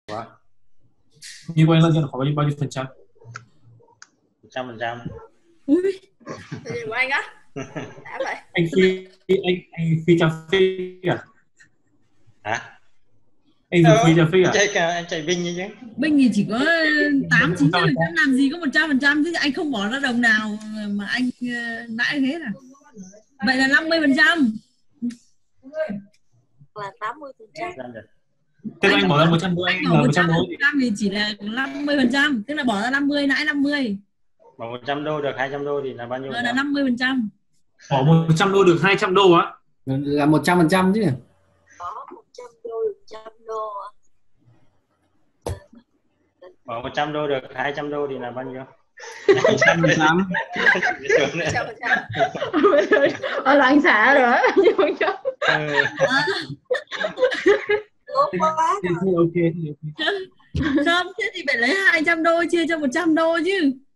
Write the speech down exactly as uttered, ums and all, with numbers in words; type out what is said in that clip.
Ủa? Như của anh lợi nhuận khoảng bao nhiêu, bao nhiêu phần trăm? một trăm phần trăm. Ui, lợi nhuận của anh á? Đã vậy. Anh phi anh anh phi cho phi à? Hả? Anh dùng phi cho phi à? Anh chạy, anh chạy binh như chứ. Binh thì chỉ có tám chín phần trăm, làm gì có một trăm phần trăm chứ, anh không bỏ ra đồng nào mà anh lãi thế à? Vậy là năm mươi phần trăm. Là tám mươi phần trăm. Tức là anh bỏ ra một trăm đô, anh là một trăm đô thì chỉ là năm mươi phần trăm, tức là bỏ ra năm mươi lãi năm mươi. Bỏ một trăm đô được hai trăm đô thì là bao nhiêu? Là năm mươi phần trăm. Bỏ một trăm đô được hai trăm đô á? Là một trăm phần trăm chứ. Bỏ một trăm đô được một trăm đô á. Bỏ một trăm đô được hai trăm đô thì là bao nhiêu? một trăm phần trăm. Ờ là anh xả rồi á. Ok. Không, thế thì phải lấy hai trăm đô chia cho một trăm đô chứ.